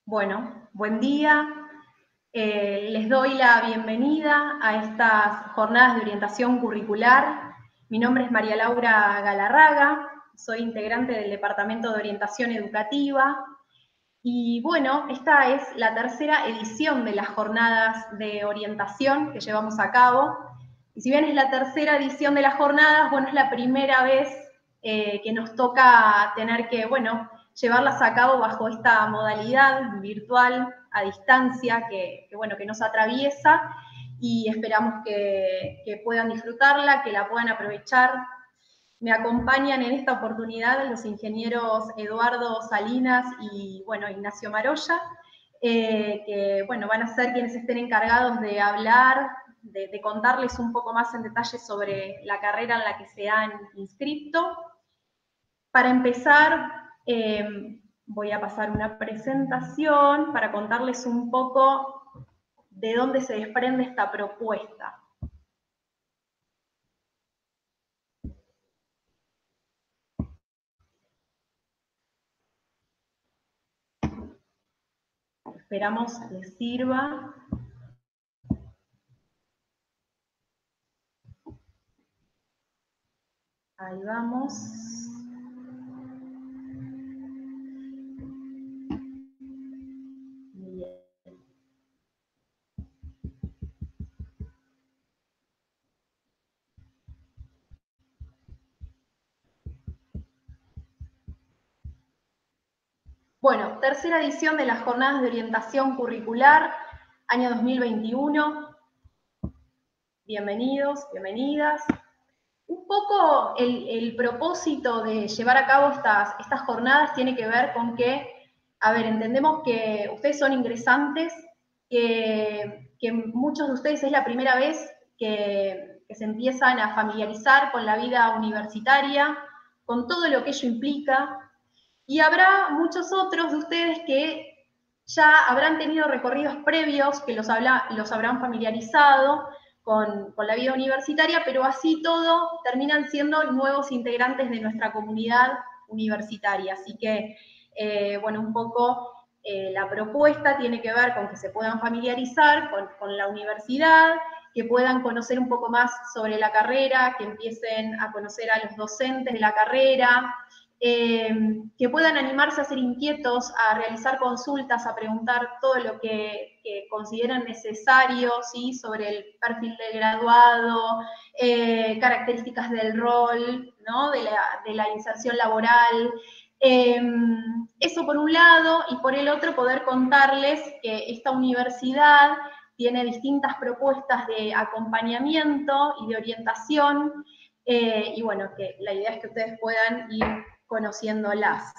Bueno, buen día. Les doy la bienvenida a estas jornadas de orientación curricular. Mi nombre es María Laura Galarraga, soy integrante del Departamento de Orientación Educativa. Y bueno, esta es la tercera edición de las jornadas de orientación que llevamos a cabo. Y si bien es la tercera edición de las jornadas, bueno, es la primera vez que nos toca tener que, bueno, llevarlas a cabo bajo esta modalidad virtual, a distancia, que nos atraviesa, y esperamos que puedan disfrutarla, que la puedan aprovechar. Me acompañan en esta oportunidad los ingenieros Eduardo Salinas y, Ignacio Maroya, que, van a ser quienes estén encargados de hablar, de contarles un poco más en detalle sobre la carrera en la que se han inscrito. Para empezar, voy a pasar una presentación para contarles un poco de dónde se desprende esta propuesta. Esperamos les sirva. Ahí vamos. Bien. Bueno, tercera edición de las jornadas de orientación curricular, año 2021. Bienvenidos, bienvenidas. Un poco el propósito de llevar a cabo estas jornadas tiene que ver con que, entendemos que ustedes son ingresantes, que muchos de ustedes es la primera vez que se empiezan a familiarizar con la vida universitaria, con todo lo que ello implica, y habrá muchos otros de ustedes que ya habrán tenido recorridos previos que los habrán familiarizado con la vida universitaria, pero así todo terminan siendo nuevos integrantes de nuestra comunidad universitaria. Así que, un poco la propuesta tiene que ver con que se puedan familiarizar con la universidad, que puedan conocer un poco más sobre la carrera, que empiecen a conocer a los docentes de la carrera, que puedan animarse a ser inquietos, a realizar consultas, a preguntar todo lo que consideren necesario, ¿sí? Sobre el perfil del graduado, características del rol, ¿no? de la inserción laboral. Eso por un lado, y por el otro poder contarles que esta universidad tiene distintas propuestas de acompañamiento y de orientación, y bueno, que la idea es que ustedes puedan ir conociéndolas.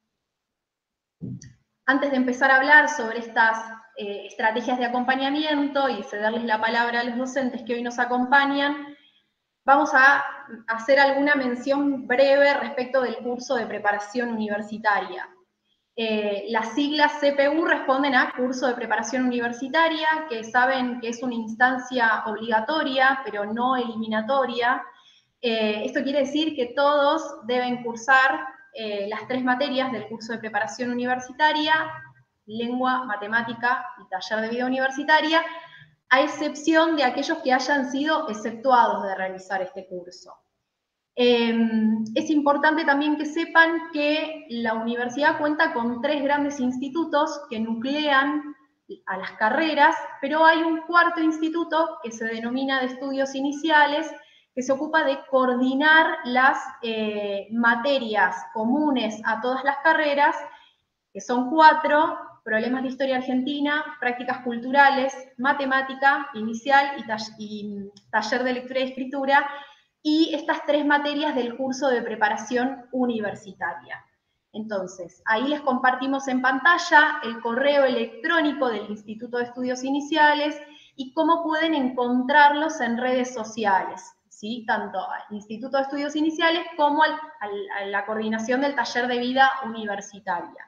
Antes de empezar a hablar sobre estas estrategias de acompañamiento y cederles la palabra a los docentes que hoy nos acompañan, vamos a hacer alguna mención breve respecto del curso de preparación universitaria. Las siglas CPU responden a curso de preparación universitaria, que saben que es una instancia obligatoria, pero no eliminatoria. Esto quiere decir que todos deben cursar las 3 materias del curso de preparación universitaria: lengua, matemática y taller de vida universitaria, a excepción de aquellos que hayan sido exceptuados de realizar este curso. Es importante también que sepan que la universidad cuenta con 3 grandes institutos que nuclean a las carreras, pero hay un cuarto instituto que se denomina de estudios iniciales, que se ocupa de coordinar las materias comunes a todas las carreras, que son 4: problemas de historia argentina, prácticas culturales, matemática inicial y taller de lectura y escritura, y estas 3 materias del curso de preparación universitaria. Entonces, ahí les compartimos en pantalla el correo electrónico del Instituto de Estudios Iniciales y cómo pueden encontrarlos en redes sociales, ¿sí? Tanto al Instituto de Estudios Iniciales como a la coordinación del taller de vida universitaria.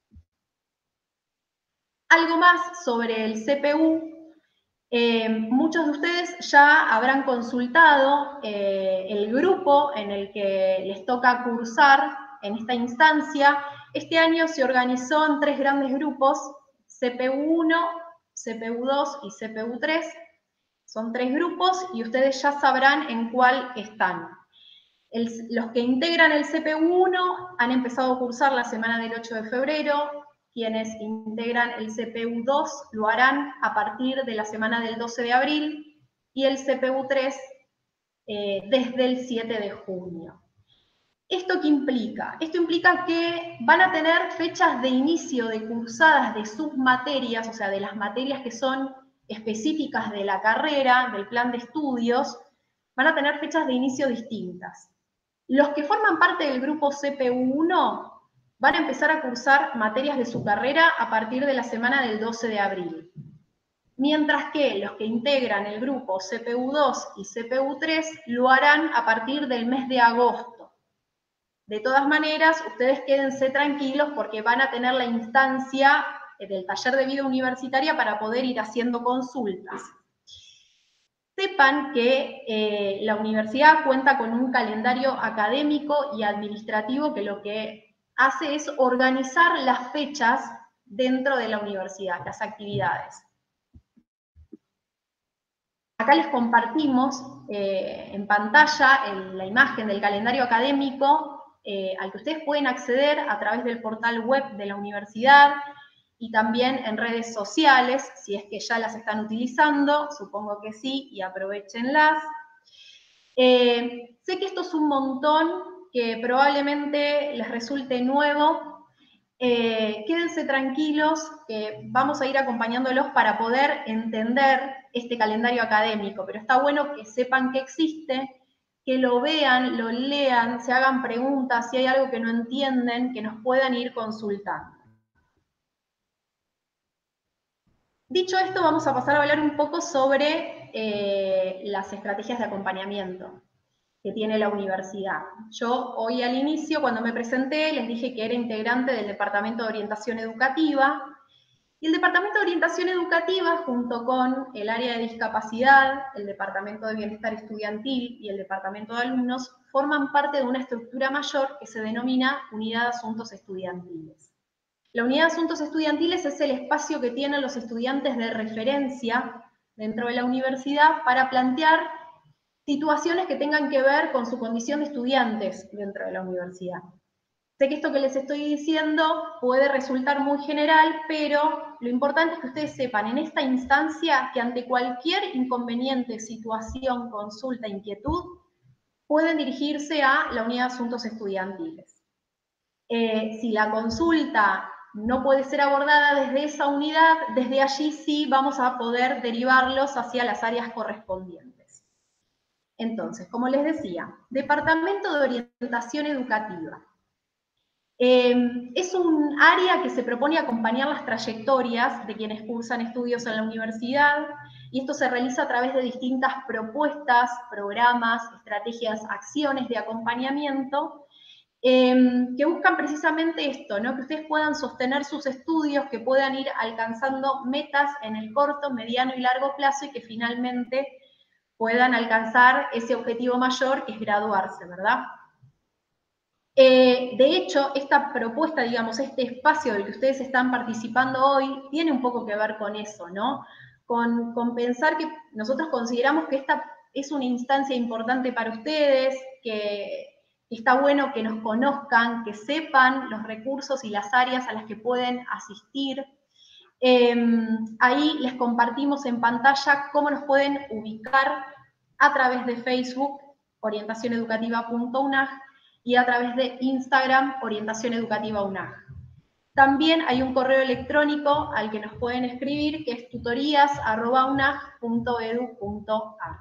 Algo más sobre el CPU. Muchos de ustedes ya habrán consultado el grupo en el que les toca cursar en esta instancia. Este año se organizó en 3 grandes grupos, CPU1, CPU2 y CPU3. Son 3 grupos y ustedes ya sabrán en cuál están. Los que integran el CPU1 han empezado a cursar la semana del 8 de febrero. Quienes integran el CPU2 lo harán a partir de la semana del 12 de abril y el CPU3 desde el 7 de junio. ¿Esto qué implica? Esto implica que van a tener fechas de inicio de cursadas de sus materias, o sea, de las materias que son específicas de la carrera, del plan de estudios, van a tener fechas de inicio distintas. Los que forman parte del grupo CPU1 van a empezar a cursar materias de su carrera a partir de la semana del 12 de abril. Mientras que los que integran el grupo CPU2 y CPU3 lo harán a partir del mes de agosto. De todas maneras, ustedes quédense tranquilos porque van a tener la instancia del taller de vida universitaria para poder ir haciendo consultas. Sepan que la universidad cuenta con un calendario académico y administrativo que lo que hace es organizar las fechas dentro de la universidad, las actividades. Acá les compartimos en pantalla la imagen del calendario académico al que ustedes pueden acceder a través del portal web de la universidad y también en redes sociales, si es que ya las están utilizando, supongo que sí, y aprovechenlas. Sé que esto es un montón, que probablemente les resulte nuevo. Quédense tranquilos, que vamos a ir acompañándolos para poder entender este calendario académico, pero está bueno que sepan que existe, que lo vean, lo lean, se hagan preguntas, si hay algo que no entienden, que nos puedan ir consultando. Dicho esto, vamos a pasar a hablar un poco sobre las estrategias de acompañamiento que tiene la universidad. Yo hoy al inicio, cuando me presenté, les dije que era integrante del Departamento de Orientación Educativa, y el Departamento de Orientación Educativa, junto con el área de discapacidad, el Departamento de Bienestar Estudiantil y el Departamento de Alumnos, forman parte de una estructura mayor que se denomina Unidad de Asuntos Estudiantiles. La Unidad de Asuntos Estudiantiles es el espacio que tienen los estudiantes de referencia dentro de la universidad para plantear situaciones que tengan que ver con su condición de estudiantes dentro de la universidad. Sé que esto que les estoy diciendo puede resultar muy general, pero lo importante es que ustedes sepan en esta instancia que ante cualquier inconveniente, situación, consulta, inquietud, pueden dirigirse a la Unidad de Asuntos Estudiantiles. Si la consulta no puede ser abordada desde esa unidad, desde allí sí vamos a poder derivarlos hacia las áreas correspondientes. Entonces, como les decía, Departamento de Orientación Educativa. Es un área que se propone acompañar las trayectorias de quienes cursan estudios en la universidad, y esto se realiza a través de distintas propuestas, programas, estrategias, acciones de acompañamiento, que buscan precisamente esto, ¿no? Que ustedes puedan sostener sus estudios, que puedan ir alcanzando metas en el corto, mediano y largo plazo, y que finalmente puedan alcanzar ese objetivo mayor, que es graduarse, ¿verdad? De hecho, esta propuesta, digamos, este espacio del que ustedes están participando hoy, tiene un poco que ver con eso, ¿no? Con pensar que nosotros consideramos que esta es una instancia importante para ustedes, que está bueno que nos conozcan, que sepan los recursos y las áreas a las que pueden asistir. Ahí les compartimos en pantalla cómo nos pueden ubicar a través de Facebook, orientacioneducativa.unag, y a través de Instagram, Orientación Educativa UNAG. También hay un correo electrónico al que nos pueden escribir, que es tutorías@unag.edu.ar.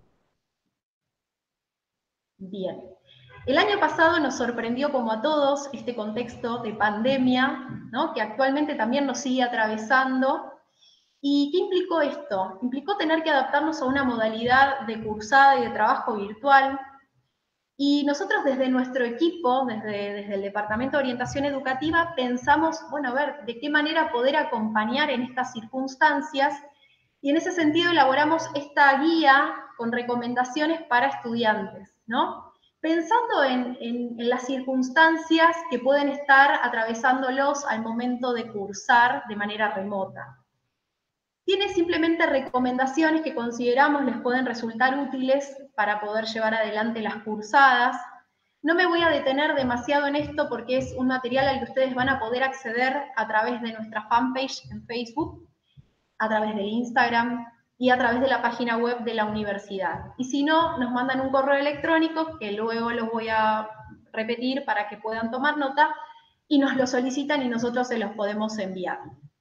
Bien. El año pasado nos sorprendió, como a todos, este contexto de pandemia, ¿no? Que actualmente también nos sigue atravesando. ¿Y qué implicó esto? Implicó tener que adaptarnos a una modalidad de cursada y de trabajo virtual. Y nosotros desde nuestro equipo, desde el Departamento de Orientación Educativa, pensamos, bueno, a ver, de qué manera poder acompañar en estas circunstancias, y en ese sentido elaboramos esta guía con recomendaciones para estudiantes, ¿no? pensando en las circunstancias que pueden estar atravesándolos al momento de cursar de manera remota. Tiene simplemente recomendaciones que consideramos les pueden resultar útiles para poder llevar adelante las cursadas. No me voy a detener demasiado en esto porque es un material al que ustedes van a poder acceder a través de nuestra fanpage en Facebook, a través del Instagram y a través de la página web de la universidad. Y si no, nos mandan un correo electrónico, que luego los voy a repetir para que puedan tomar nota, y nos lo solicitan y nosotros se los podemos enviar.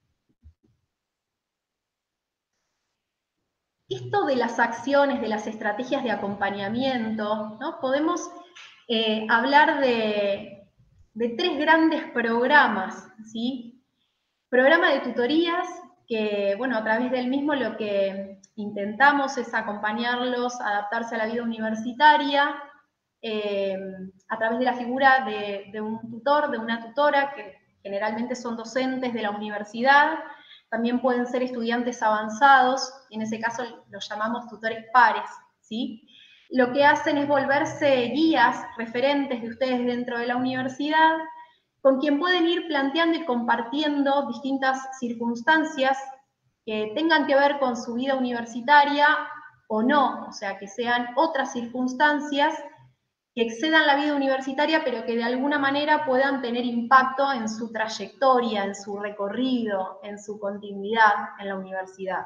Esto de las acciones, de las estrategias de acompañamiento, ¿no? Podemos hablar de 3 grandes programas, ¿sí? Programa de tutorías, que, bueno, a través del mismo lo que intentamos es acompañarlos a adaptarse a la vida universitaria, a través de la figura de un tutor, de una tutora, que generalmente son docentes de la universidad. También pueden ser estudiantes avanzados, y en ese caso los llamamos tutores pares, ¿sí? Lo que hacen es volverse guías, referentes de ustedes dentro de la universidad, con quien pueden ir planteando y compartiendo distintas circunstancias que tengan que ver con su vida universitaria o no, o sea, que sean otras circunstancias que excedan la vida universitaria, pero que de alguna manera puedan tener impacto en su trayectoria, en su recorrido, en su continuidad en la universidad.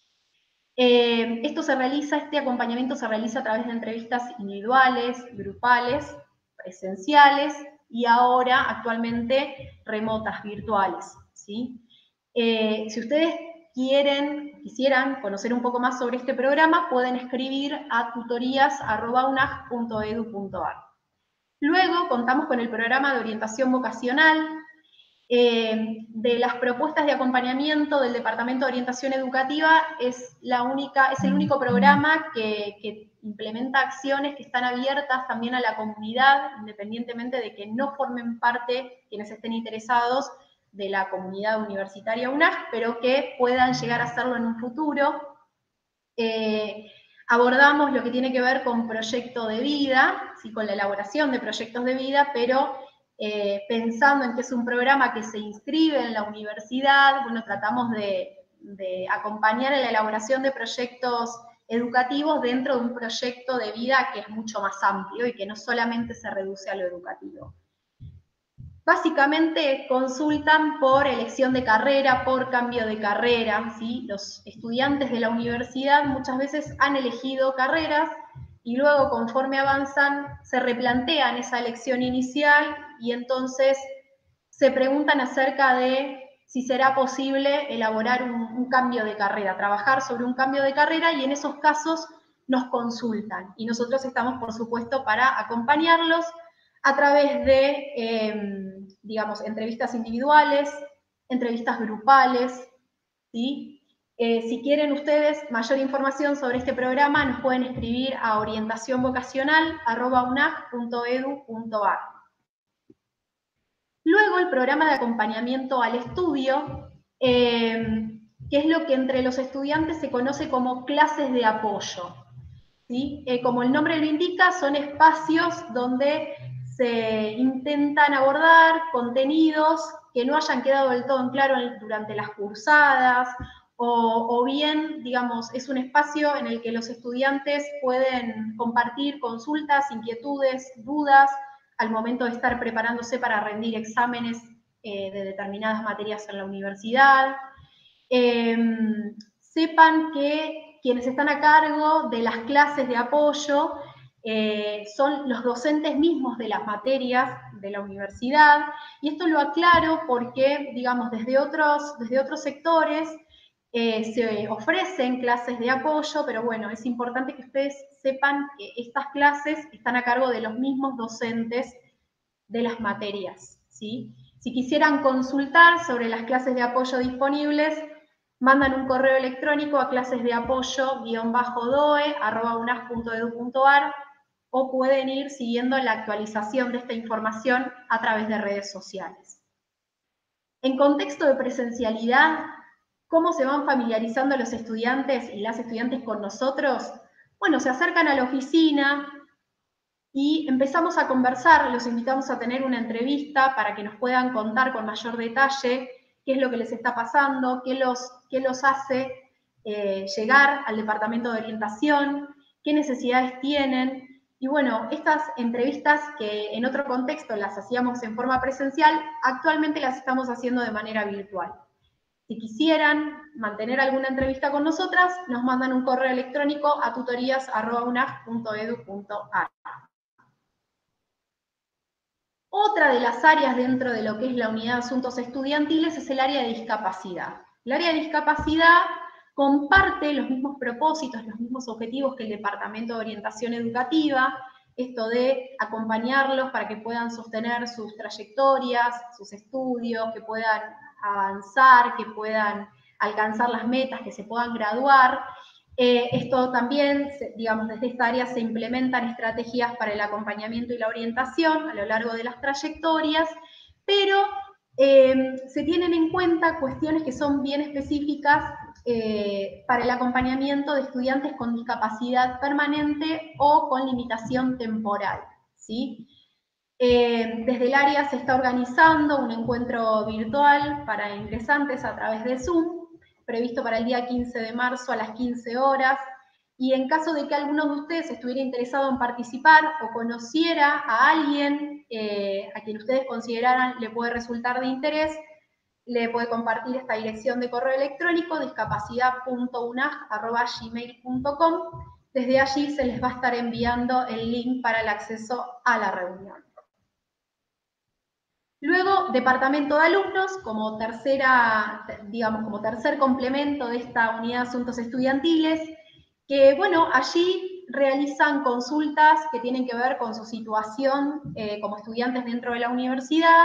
Este acompañamiento se realiza a través de entrevistas individuales, grupales, presenciales y ahora, actualmente, remotas, virtuales, ¿sí? Si ustedes quisieran conocer un poco más sobre este programa, pueden escribir a tutorías@unag.edu.ar. Luego contamos con el programa de orientación vocacional. De las propuestas de acompañamiento del Departamento de Orientación Educativa, es el único programa que implementa acciones que están abiertas también a la comunidad, independientemente de que no formen parte quienes estén interesados de la comunidad universitaria UNAG, pero que puedan llegar a hacerlo en un futuro. Abordamos lo que tiene que ver con proyecto de vida, ¿sí? Con la elaboración de proyectos de vida, pero pensando en que es un programa que se inscribe en la universidad, bueno, tratamos de acompañar en la elaboración de proyectos educativos dentro de un proyecto de vida que es mucho más amplio y que no solamente se reduce a lo educativo. Básicamente consultan por elección de carrera, por cambio de carrera, ¿sí? Los estudiantes de la universidad muchas veces han elegido carreras y luego, conforme avanzan, se replantean esa elección inicial y entonces se preguntan acerca de si será posible elaborar un cambio de carrera, trabajar sobre un cambio de carrera, y en esos casos nos consultan. Y nosotros estamos, por supuesto, para acompañarlos a través de, digamos, entrevistas individuales, entrevistas grupales, ¿sí? Si quieren ustedes mayor información sobre este programa, nos pueden escribir a orientacionvocacional@unag.edu.ar. Luego, el programa de acompañamiento al estudio, que es lo que entre los estudiantes se conoce como clases de apoyo, ¿sí? Como el nombre lo indica, son espacios donde se intentan abordar contenidos que no hayan quedado del todo en claro durante las cursadas, o bien, digamos, es un espacio en el que los estudiantes pueden compartir consultas, inquietudes, dudas, al momento de estar preparándose para rendir exámenes de determinadas materias en la universidad. Sepan que quienes están a cargo de las clases de apoyo son los docentes mismos de las materias de la universidad, y esto lo aclaro porque, digamos, desde otros sectores se ofrecen clases de apoyo, pero bueno, es importante que ustedes sepan que estas clases están a cargo de los mismos docentes de las materias, ¿sí? Si quisieran consultar sobre las clases de apoyo disponibles, mandan un correo electrónico a clasesdeapoyo-doe@unag.edu.ar, o pueden ir siguiendo la actualización de esta información a través de redes sociales. En contexto de presencialidad, ¿cómo se van familiarizando los estudiantes y las estudiantes con nosotros? Bueno, se acercan a la oficina y empezamos a conversar, los invitamos a tener una entrevista para que nos puedan contar con mayor detalle qué es lo que les está pasando, qué los hace llegar al departamento de orientación, qué necesidades tienen. Y bueno, estas entrevistas que en otro contexto las hacíamos en forma presencial, actualmente las estamos haciendo de manera virtual. Si quisieran mantener alguna entrevista con nosotras, nos mandan un correo electrónico a tutorías@unaj.edu.ar. Otra de las áreas dentro de lo que es la unidad de asuntos estudiantiles es el área de discapacidad. El área de discapacidad comparte los mismos propósitos, los mismos objetivos que el Departamento de Orientación Educativa, esto de acompañarlos para que puedan sostener sus trayectorias, sus estudios, que puedan avanzar, que puedan alcanzar las metas, que se puedan graduar. Esto también, digamos, desde esta área se implementan estrategias para el acompañamiento y la orientación a lo largo de las trayectorias, pero se tienen en cuenta cuestiones que son bien específicas para el acompañamiento de estudiantes con discapacidad permanente o con limitación temporal, ¿sí? Desde el área se está organizando un encuentro virtual para ingresantes a través de Zoom, previsto para el día 15 de marzo a las 15 horas, y en caso de que alguno de ustedes estuviera interesado en participar o conociera a alguien a quien ustedes consideraran le puede resultar de interés, le puede compartir esta dirección de correo electrónico, discapacidad.unaj@gmail.com. Desde allí se les va a estar enviando el link para el acceso a la reunión. Luego, departamento de alumnos, como tercer complemento de esta unidad de asuntos estudiantiles, que bueno, allí realizan consultas que tienen que ver con su situación como estudiantes dentro de la universidad.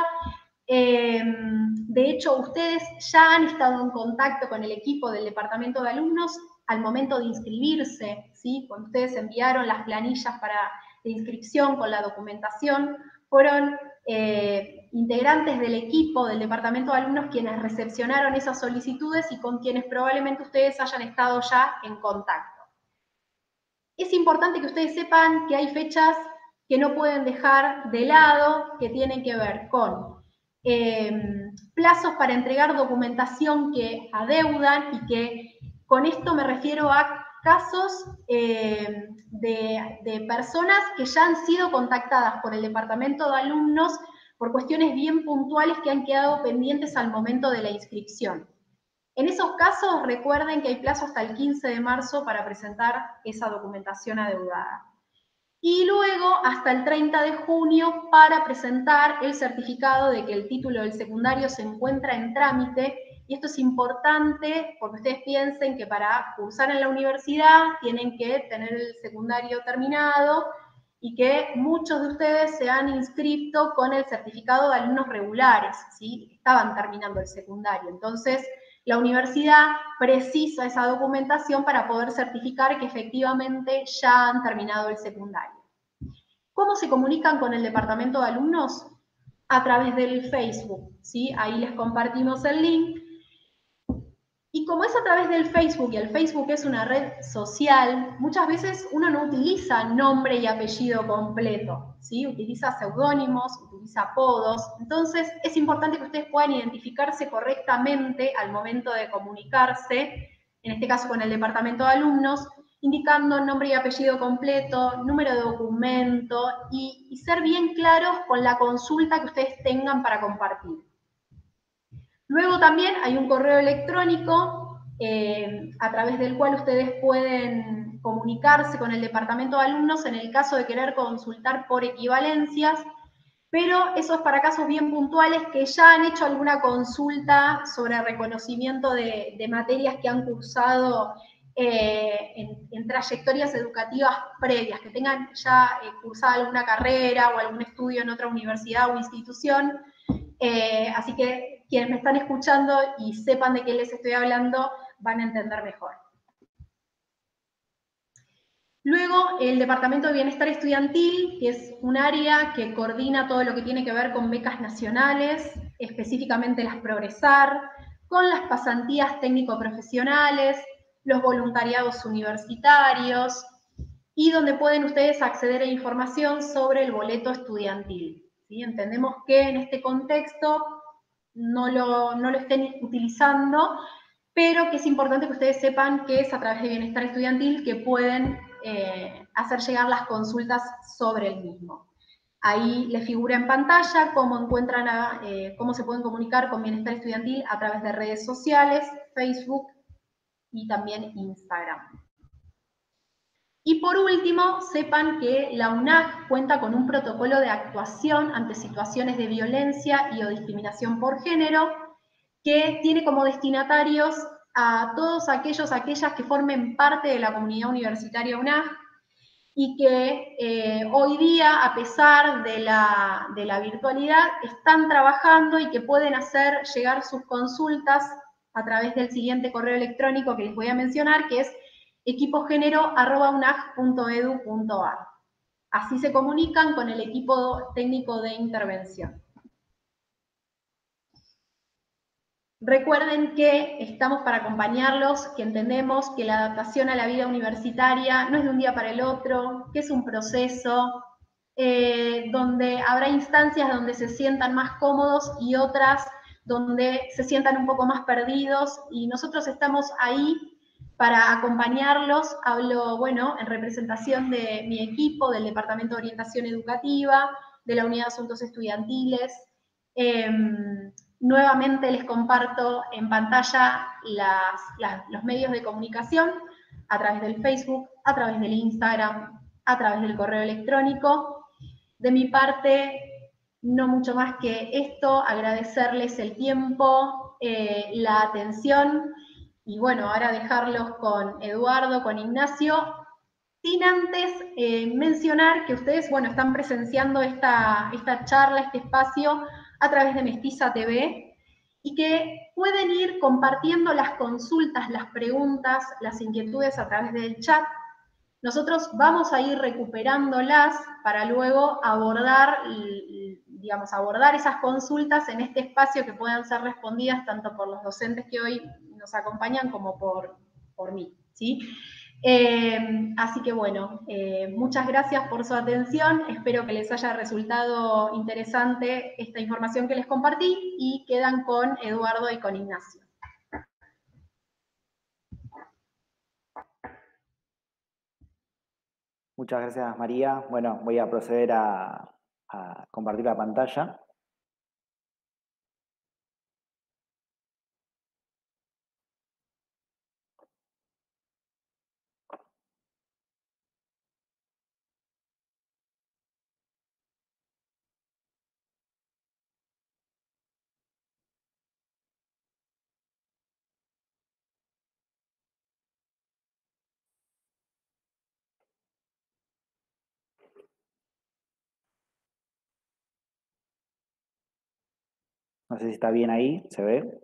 De hecho, ustedes ya han estado en contacto con el equipo del departamento de alumnos al momento de inscribirse, ¿sí? Cuando ustedes enviaron las planillas de inscripción con la documentación, fueron integrantes del equipo del departamento de alumnos quienes recepcionaron esas solicitudes y con quienes probablemente ustedes hayan estado ya en contacto. Es importante que ustedes sepan que hay fechas que no pueden dejar de lado, que tienen que ver con plazos para entregar documentación que adeudan, y que con esto me refiero a casos de personas que ya han sido contactadas por el departamento de alumnos por cuestiones bien puntuales que han quedado pendientes al momento de la inscripción. En esos casos, recuerden que hay plazo hasta el 15 de marzo para presentar esa documentación adeudada. Y luego hasta el 30 de junio para presentar el certificado de que el título del secundario se encuentra en trámite. Y esto es importante porque ustedes piensen que para cursar en la universidad tienen que tener el secundario terminado y que muchos de ustedes se han inscrito con el certificado de alumnos regulares, ¿sí? Estaban terminando el secundario. Entonces, la universidad precisa esa documentación para poder certificar que efectivamente ya han terminado el secundario. ¿Cómo se comunican con el departamento de alumnos? A través del Facebook, ¿sí? Ahí les compartimos el link. Y como es a través del Facebook, y el Facebook es una red social, muchas veces uno no utiliza nombre y apellido completo, ¿sí? Utiliza seudónimos, utiliza apodos. Entonces, es importante que ustedes puedan identificarse correctamente al momento de comunicarse, en este caso con el departamento de alumnos, indicando nombre y apellido completo, número de documento, y ser bien claros con la consulta que ustedes tengan para compartir. Luego también hay un correo electrónico a través del cual ustedes pueden comunicarse con el departamento de alumnos en el caso de querer consultar por equivalencias, pero eso es para casos bien puntuales que ya han hecho alguna consulta sobre reconocimiento de materias que han cursado en trayectorias educativas previas, que tengan ya cursado alguna carrera o algún estudio en otra universidad o institución. Así que quienes me están escuchando y sepan de qué les estoy hablando van a entender mejor. Luego, el Departamento de Bienestar Estudiantil, que es un área que coordina todo lo que tiene que ver con becas nacionales, específicamente las Progresar, con las pasantías técnico-profesionales, los voluntariados universitarios, y donde pueden ustedes acceder a información sobre el boleto estudiantil. ¿Sí? Entendemos que en este contexto no lo estén utilizando, pero que es importante que ustedes sepan que es a través de Bienestar Estudiantil que pueden hacer llegar las consultas sobre el mismo. Ahí les figura en pantalla cómo se pueden comunicar con Bienestar Estudiantil a través de redes sociales, Facebook y también Instagram. Y por último, sepan que la UNAC cuenta con un protocolo de actuación ante situaciones de violencia y o discriminación por género, que tiene como destinatarios a todos aquellas que formen parte de la comunidad universitaria UNAC y que hoy día, a pesar de la virtualidad, están trabajando y que pueden hacer llegar sus consultas a través del siguiente correo electrónico que les voy a mencionar, que es equipogénero@unag.edu.ar. Así se comunican con el equipo técnico de intervención. Recuerden que estamos para acompañarlos, que entendemos que la adaptación a la vida universitaria no es de un día para el otro, que es un proceso, donde habrá instancias donde se sientan más cómodos y otras donde se sientan un poco más perdidos, y nosotros estamos ahí para acompañarlos. Hablo, bueno, en representación de mi equipo, del Departamento de Orientación Educativa, de la Unidad de Asuntos Estudiantiles. Nuevamente les comparto en pantalla los medios de comunicación a través del Facebook, a través del Instagram, a través del correo electrónico. De mi parte, no mucho más que esto, agradecerles el tiempo, la atención, y bueno, ahora dejarlos con Eduardo, con Ignacio, sin antes mencionar que ustedes, bueno, están presenciando esta charla, este espacio, a través de Mestiza TV, y que pueden ir compartiendo las consultas, las preguntas, las inquietudes a través del chat. Nosotros vamos a ir recuperándolas para luego abordar, digamos, abordar esas consultas en este espacio que puedan ser respondidas tanto por los docentes que hoy nos acompañan como por mí, ¿sí? Así que bueno, muchas gracias por su atención, espero que les haya resultado interesante esta información que les compartí, y quedan con Eduardo y con Ignacio. Muchas gracias, María. Bueno, voy a proceder a compartir la pantalla. No sé si está bien ahí, ¿se ve?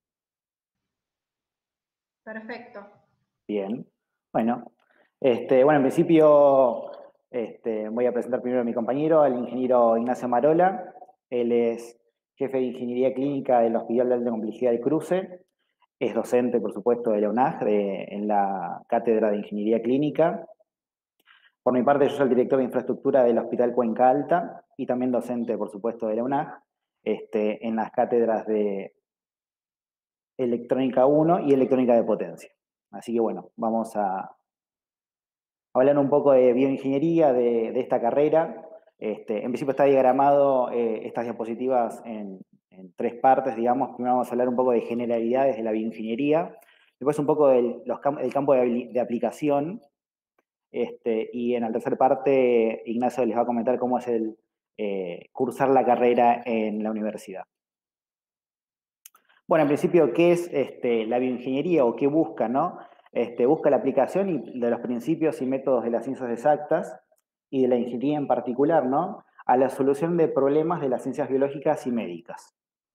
Perfecto. Bien. Bueno, en principio voy a presentar primero a mi compañero, al ingeniero Ignacio Marola. Él es jefe de Ingeniería Clínica del Hospital de Alta Complejidad del Cruce. Es docente, por supuesto, de la UNAG, en la Cátedra de Ingeniería Clínica. Por mi parte, yo soy el director de infraestructura del Hospital Cuenca Alta y también docente, por supuesto, de la UNAG, en las cátedras de Electrónica 1 y Electrónica de Potencia. Así que bueno, vamos a hablar un poco de bioingeniería, de esta carrera. En principio está diagramado estas diapositivas en 3 partes, digamos. Primero vamos a hablar un poco de generalidades de la bioingeniería, después un poco del campo de aplicación, y en la tercera parte Ignacio les va a comentar cómo es el cursar la carrera en la universidad. Bueno, en principio, ¿qué es la bioingeniería o qué busca, no? Busca la aplicación de los principios y métodos de las ciencias exactas y de la ingeniería en particular, ¿no? A la solución de problemas de las ciencias biológicas y médicas.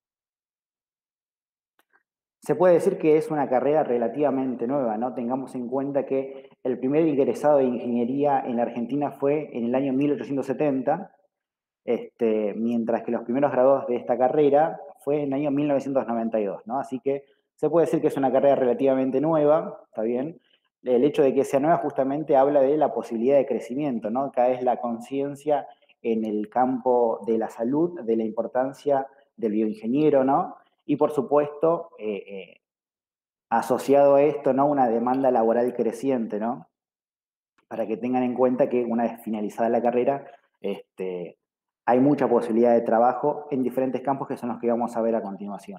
Se puede decir que es una carrera relativamente nueva, ¿no? Tengamos en cuenta que el primer ingresado de ingeniería en la Argentina fue en el año 1870, mientras que los primeros graduados de esta carrera fue en el año 1992, ¿no? Así que se puede decir que es una carrera relativamente nueva, ¿está bien? el hecho de que sea nueva justamente habla de la posibilidad de crecimiento, ¿no? Cada vez la conciencia en el campo de la salud, de la importancia del bioingeniero, ¿no? Y por supuesto, asociado a esto, ¿no? Una demanda laboral creciente, ¿no? Para que tengan en cuenta que una vez finalizada la carrera, hay mucha posibilidad de trabajo en diferentes campos que son los que vamos a ver a continuación.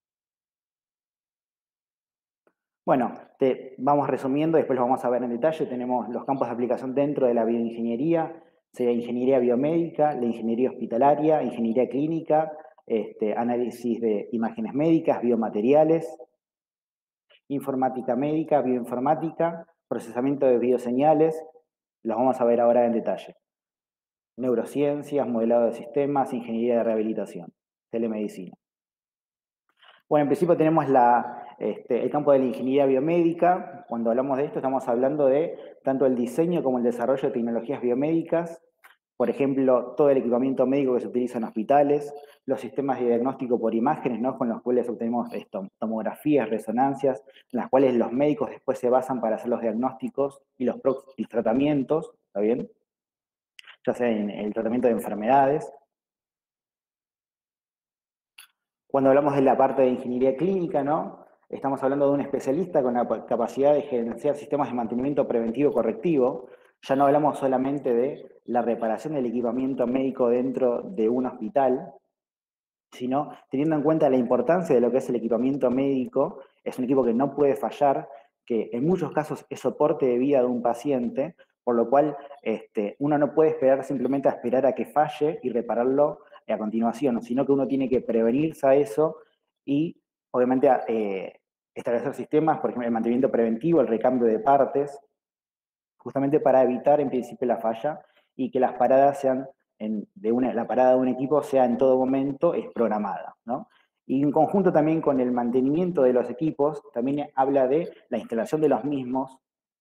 Bueno, vamos resumiendo, después lo vamos a ver en detalle. Tenemos los campos de aplicación dentro de la bioingeniería, sería ingeniería biomédica, la ingeniería hospitalaria, ingeniería clínica, análisis de imágenes médicas, biomateriales, informática médica, bioinformática, procesamiento de bioseñales, los vamos a ver ahora en detalle. Neurociencias, modelado de sistemas, ingeniería de rehabilitación, telemedicina. Bueno, en principio tenemos el campo de la ingeniería biomédica. Cuando hablamos de esto estamos hablando de tanto el diseño como el desarrollo de tecnologías biomédicas. Por ejemplo, todo el equipamiento médico que se utiliza en hospitales, los sistemas de diagnóstico por imágenes, ¿no? Con los cuales obtenemos tomografías, resonancias, en las cuales los médicos después se basan para hacer los diagnósticos y los tratamientos, ¿está bien? Ya sea en el tratamiento de enfermedades. Cuando hablamos de la parte de ingeniería clínica, ¿no? Estamos hablando de un especialista con la capacidad de gerenciar sistemas de mantenimiento preventivo correctivo. Ya no hablamos solamente de la reparación del equipamiento médico dentro de un hospital, sino teniendo en cuenta la importancia de lo que es el equipamiento médico. Es un equipo que no puede fallar, que en muchos casos es soporte de vida de un paciente, por lo cual uno no puede esperar simplemente a esperar a que falle y repararlo a continuación, sino que uno tiene que prevenirse a eso y obviamente establecer sistemas, por ejemplo, el mantenimiento preventivo, el recambio de partes, justamente para evitar en principio la falla y que las paradas sean, la parada de un equipo sea en todo momento es programada, ¿no? Y en conjunto también con el mantenimiento de los equipos, también habla de la instalación de los mismos,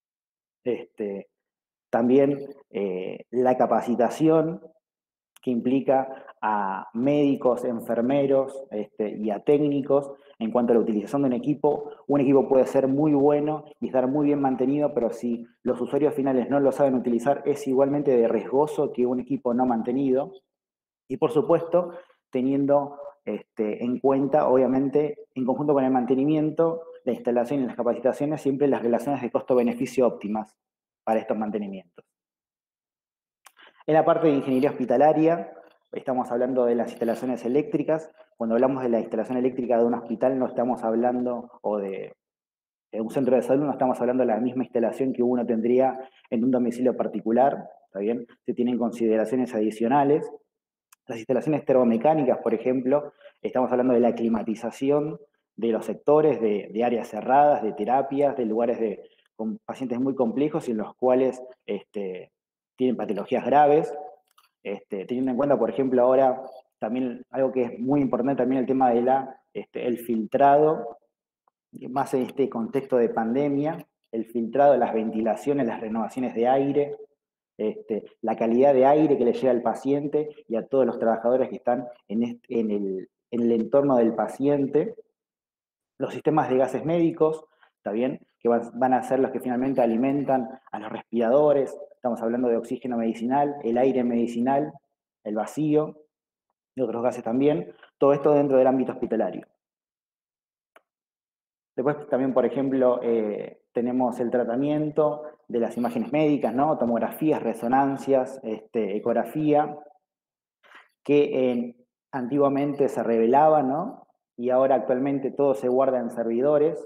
también la capacitación que implica a médicos, enfermeros y a técnicos en cuanto a la utilización de un equipo puede ser muy bueno y estar muy bien mantenido, pero si los usuarios finales no lo saben utilizar, es igualmente de riesgoso que un equipo no mantenido. Y por supuesto, teniendo en cuenta, obviamente, en conjunto con el mantenimiento, la instalación y las capacitaciones, siempre las relaciones de costo-beneficio óptimas para estos mantenimientos. En la parte de ingeniería hospitalaria, estamos hablando de las instalaciones eléctricas. Cuando hablamos de la instalación eléctrica de un hospital, no estamos hablando, o de un centro de salud, no estamos hablando de la misma instalación que uno tendría en un domicilio particular, ¿está bien? Se tienen consideraciones adicionales. Las instalaciones termomecánicas, por ejemplo, estamos hablando de la climatización de los sectores, de áreas cerradas, de terapias, de lugares con pacientes muy complejos y en los cuales tienen patologías graves, teniendo en cuenta, por ejemplo, ahora también algo que es muy importante también el tema de el filtrado, más en este contexto de pandemia, el filtrado, las ventilaciones, las renovaciones de aire, la calidad de aire que le llega al paciente y a todos los trabajadores que están en el entorno del paciente, los sistemas de gases médicos, ¿está bien? Que van a ser los que finalmente alimentan a los respiradores, estamos hablando de oxígeno medicinal, el aire medicinal, el vacío y otros gases también, todo esto dentro del ámbito hospitalario. Después también, por ejemplo, tenemos el tratamiento de las imágenes médicas, ¿no? Tomografías, resonancias, ecografía, que antiguamente se revelaba, ¿no? Y ahora actualmente todo se guarda en servidores,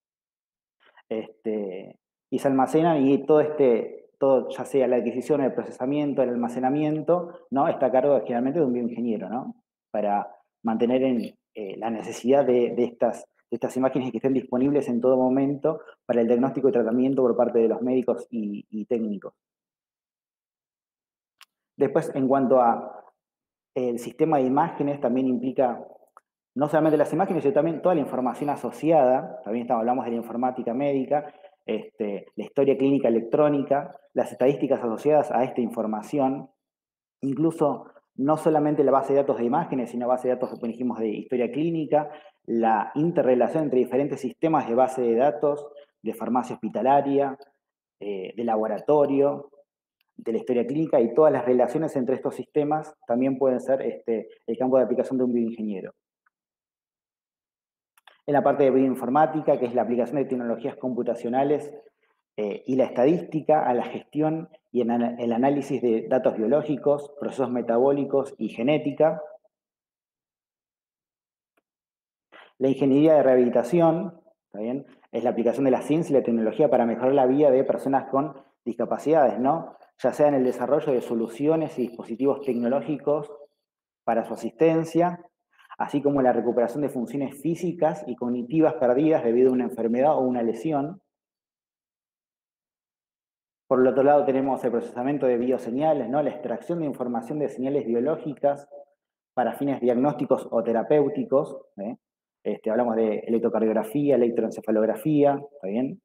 y se almacenan y todo, ya sea la adquisición, el procesamiento, el almacenamiento, ¿no? Está a cargo generalmente de un bioingeniero, ¿no? Para mantener la necesidad de estas imágenes que estén disponibles en todo momento para el diagnóstico y tratamiento por parte de los médicos y técnicos. Después, en cuanto a el sistema de imágenes, también implica no solamente las imágenes, sino también toda la información asociada. También hablamos de la informática médica, la historia clínica electrónica, las estadísticas asociadas a esta información, incluso no solamente la base de datos de imágenes, sino base de datos, como dijimos, de historia clínica, la interrelación entre diferentes sistemas de base de datos, de farmacia hospitalaria, de laboratorio, de la historia clínica, y todas las relaciones entre estos sistemas también pueden ser el campo de aplicación de un bioingeniero. En la parte de bioinformática, que es la aplicación de tecnologías computacionales y la estadística a la gestión y en el análisis de datos biológicos, procesos metabólicos y genética. La ingeniería de rehabilitación, ¿está bien?, es la aplicación de la ciencia y la tecnología para mejorar la vida de personas con discapacidades, ¿no? Ya sea en el desarrollo de soluciones y dispositivos tecnológicos para su asistencia, así como la recuperación de funciones físicas y cognitivas perdidas debido a una enfermedad o una lesión. Por el otro lado tenemos el procesamiento de bioseñales, ¿no?, la extracción de información de señales biológicas para fines diagnósticos o terapéuticos. Hablamos de electrocardiografía, electroencefalografía, ¿está bien?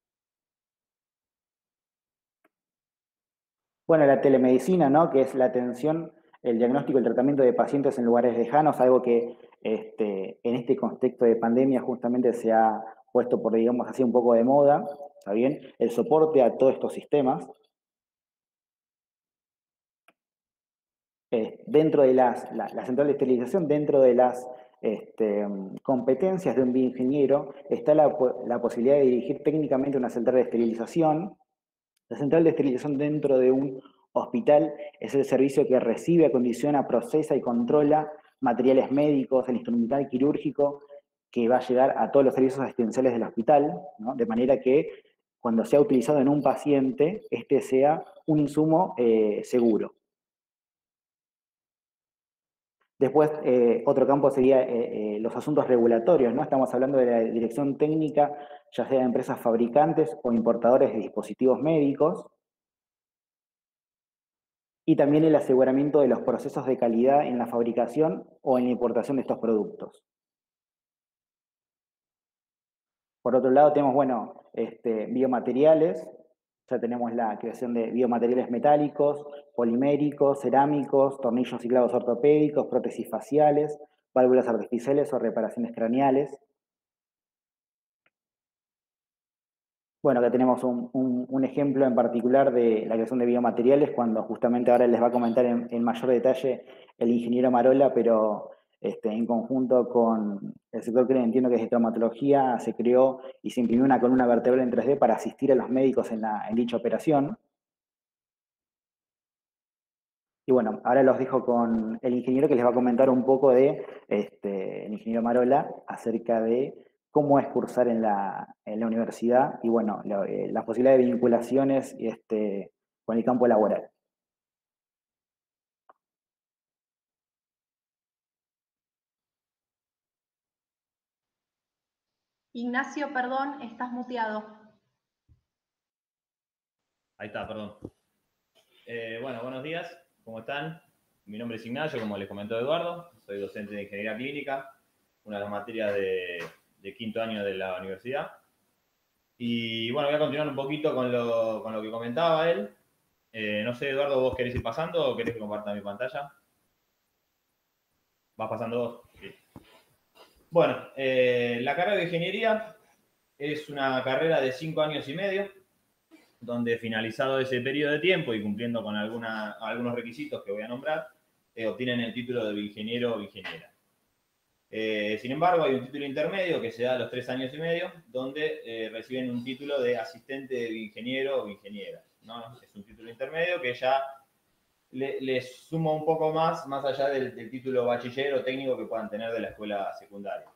Bueno, la telemedicina, ¿no?, que es la atención, el diagnóstico y el tratamiento de pacientes en lugares lejanos, algo que en este contexto de pandemia justamente se ha puesto por, digamos así, un poco de moda, ¿está bien? El soporte a todos estos sistemas. Dentro de la central de esterilización, dentro de las competencias de un bioingeniero, está la posibilidad de dirigir técnicamente una central de esterilización. La central de esterilización dentro de un hospital es el servicio que recibe, acondiciona, procesa y controla materiales médicos, el instrumental quirúrgico que va a llegar a todos los servicios asistenciales del hospital, ¿no?, de manera que cuando sea utilizado en un paciente, este sea un insumo seguro. Después, otro campo sería los asuntos regulatorios, ¿no? Estamos hablando de la dirección técnica, ya sea de empresas fabricantes o importadores de dispositivos médicos, y también el aseguramiento de los procesos de calidad en la fabricación o en la importación de estos productos. Por otro lado, tenemos, bueno, biomateriales. Ya tenemos la creación de biomateriales metálicos, poliméricos, cerámicos, tornillos y clavos ortopédicos, prótesis faciales, válvulas artificiales o reparaciones craneales. Bueno, acá tenemos un ejemplo en particular de la creación de biomateriales, cuando justamente ahora les va a comentar en mayor detalle el ingeniero Marola, pero en conjunto con el sector que entiendo que es de traumatología, se creó y se imprimió una columna vertebral en 3D para asistir a los médicos en dicha operación. Y bueno, ahora los dejo con el ingeniero que les va a comentar un poco el ingeniero Marola, acerca de cómo es cursar en la universidad y bueno, las posibilidades de vinculaciones con el campo laboral. Ignacio, perdón, estás muteado. Ahí está, perdón. Bueno, buenos días, ¿cómo están? Mi nombre es Ignacio, como les comentó Eduardo, soy docente de Ingeniería Clínica, una de las materias de quinto año de la universidad. Y bueno, voy a continuar un poquito con lo que comentaba él. No sé, Eduardo, ¿vos querés ir pasando o querés que comparta mi pantalla? ¿Vas pasando vos? Sí. Bueno, la carrera de ingeniería es una carrera de 5 años y medio, donde finalizado ese periodo de tiempo y cumpliendo con algunos requisitos que voy a nombrar, obtienen el título de ingeniero o ingeniera. Sin embargo, hay un título intermedio que se da a los 3 años y medio, donde reciben un título de asistente de ingeniero o ingeniera, ¿no? Es un título intermedio que ya les suma un poco más allá del título bachiller o técnico que puedan tener de la escuela secundaria.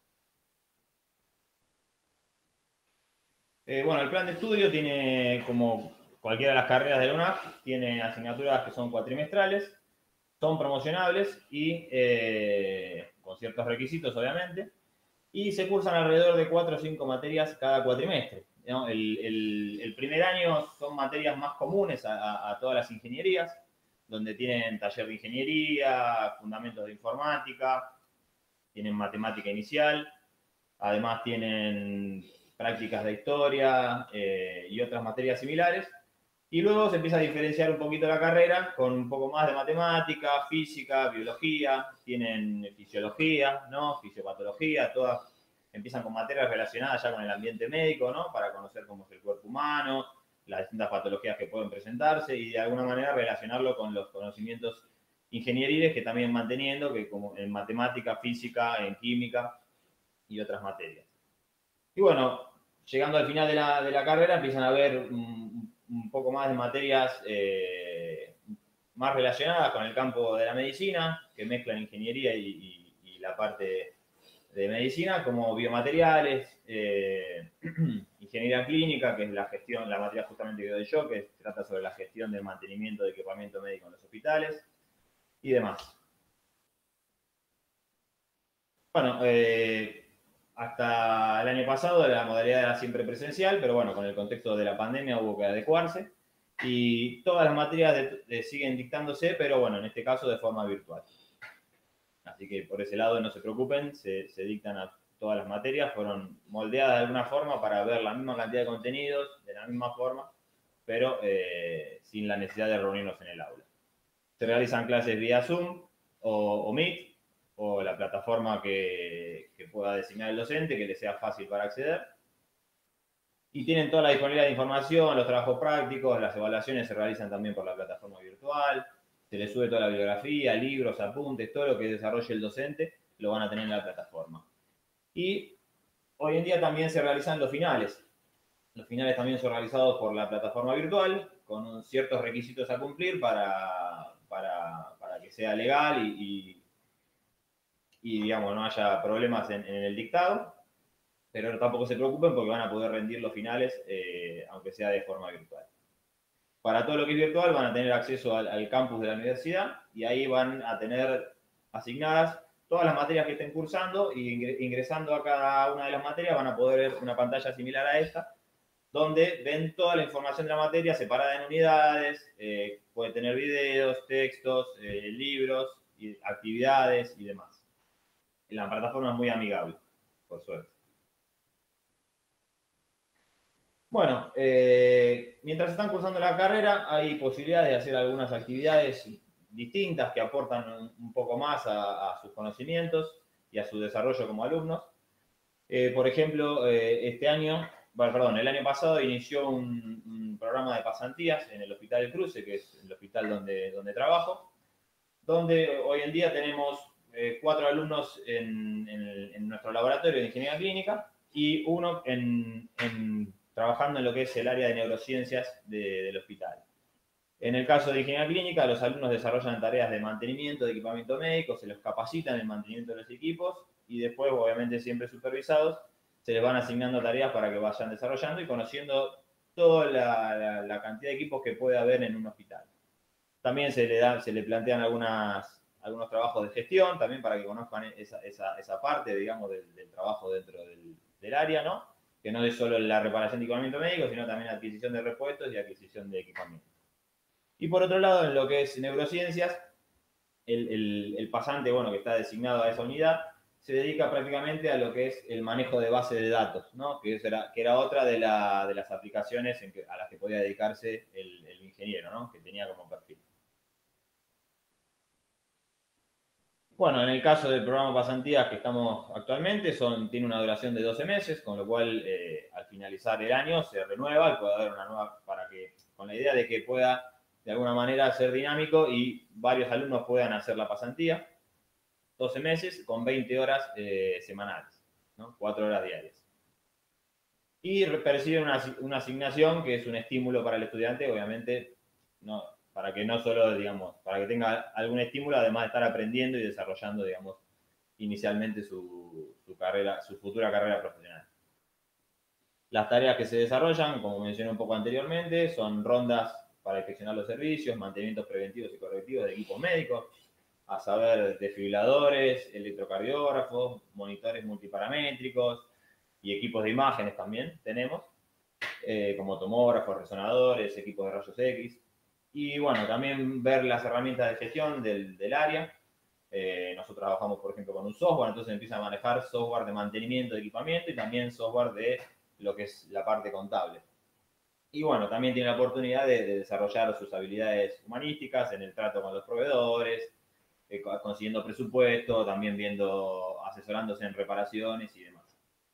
Bueno, el plan de estudio tiene, como cualquiera de las carreras de la UNAF, tiene asignaturas que son cuatrimestrales, son promocionables y con ciertos requisitos, obviamente, y se cursan alrededor de 4 o 5 materias cada cuatrimestre, ¿no? El primer año son materias más comunes a todas las ingenierías, donde tienen taller de ingeniería, fundamentos de informática, tienen matemática inicial, además tienen prácticas de historia y otras materias similares. Y luego se empieza a diferenciar un poquito la carrera con un poco más de matemática, física, biología, tienen fisiología, ¿no? Fisiopatología, todas empiezan con materias relacionadas ya con el ambiente médico, ¿no? Para conocer cómo es el cuerpo humano, las distintas patologías que pueden presentarse y de alguna manera relacionarlo con los conocimientos ingenieriles que también manteniendo, que como en matemática, física, en química y otras materias. Y bueno, llegando al final de la carrera empiezan a haber un poco más de materias más relacionadas con el campo de la medicina, que mezclan ingeniería y la parte de medicina, como biomateriales, ingeniería clínica, que es la gestión, la materia justamente que doy yo, que trata sobre la gestión del mantenimiento de equipamiento médico en los hospitales, y demás. Bueno, hasta el año pasado la modalidad era siempre presencial, pero bueno, con el contexto de la pandemia hubo que adecuarse y todas las materias siguen dictándose, pero bueno, en este caso de forma virtual. Así que por ese lado no se preocupen, se dictan a todas las materias, fueron moldeadas de alguna forma para ver la misma cantidad de contenidos, de la misma forma, pero sin la necesidad de reunirnos en el aula. Se realizan clases vía Zoom o Meet, o la plataforma que pueda designar el docente, que le sea fácil para acceder. Y tienen toda la disponibilidad de información, los trabajos prácticos, las evaluaciones se realizan también por la plataforma virtual, se les sube toda la bibliografía, libros, apuntes, todo lo que desarrolle el docente, lo van a tener en la plataforma. Y hoy en día también se realizan los finales. Los finales también son realizados por la plataforma virtual, con ciertos requisitos a cumplir para que sea legal y digamos, no haya problemas en el dictado, pero tampoco se preocupen porque van a poder rendir los finales, aunque sea de forma virtual. Para todo lo que es virtual van a tener acceso al campus de la universidad y ahí van a tener asignadas todas las materias que estén cursando y ingresando a cada una de las materias van a poder ver una pantalla similar a esta, donde ven toda la información de la materia separada en unidades, puede tener videos, textos, libros, actividades y demás. La plataforma es muy amigable, por suerte. Bueno, mientras están cursando la carrera, hay posibilidades de hacer algunas actividades distintas que aportan un poco más a sus conocimientos y a su desarrollo como alumnos. Por ejemplo, el año pasado inició un programa de pasantías en el Hospital del Cruce, que es el hospital donde trabajo, donde hoy en día tenemos 4 alumnos en nuestro laboratorio de ingeniería clínica y uno trabajando en lo que es el área de neurociencias del hospital. En el caso de ingeniería clínica, los alumnos desarrollan tareas de mantenimiento de equipamiento médico, se los capacita en el mantenimiento de los equipos y después, obviamente siempre supervisados, se les van asignando tareas para que vayan desarrollando y conociendo toda la cantidad de equipos que puede haber en un hospital. También se le plantean algunos trabajos de gestión, también para que conozcan esa parte, digamos, del trabajo dentro del área, ¿no? Que no es solo la reparación de equipamiento médico, sino también la adquisición de repuestos y adquisición de equipamiento. Y por otro lado, en lo que es neurociencias, el pasante, bueno, que está designado a esa unidad, se dedica prácticamente a lo que es el manejo de base de datos, ¿no? Que era otra de las aplicaciones a las que podía dedicarse el ingeniero, ¿no? Que tenía como perfil. Bueno, en el caso del programa pasantías que estamos actualmente, tiene una duración de 12 meses, con lo cual al finalizar el año se renueva y puede haber una nueva, con la idea de que pueda de alguna manera ser dinámico y varios alumnos puedan hacer la pasantía. 12 meses con 20 horas semanales, ¿no? 4 horas diarias. Y perciben una asignación que es un estímulo para el estudiante, obviamente, no, para que no solo, digamos, para que tenga algún estímulo, además de estar aprendiendo y desarrollando, digamos, inicialmente su futura carrera profesional. Las tareas que se desarrollan, como mencioné un poco anteriormente, son rondas para inspeccionar los servicios, mantenimientos preventivos y correctivos de equipos médicos, a saber, desfibriladores, electrocardiógrafos, monitores multiparamétricos y equipos de imágenes también tenemos, como tomógrafos, resonadores, equipos de rayos X. Y bueno, también ver las herramientas de gestión del área. Nosotros trabajamos, por ejemplo, con un software, entonces empieza a manejar software de mantenimiento de equipamiento y también software de lo que es la parte contable. Y bueno, también tiene la oportunidad de desarrollar sus habilidades humanísticas en el trato con los proveedores, consiguiendo presupuesto, también asesorándose en reparaciones y demás.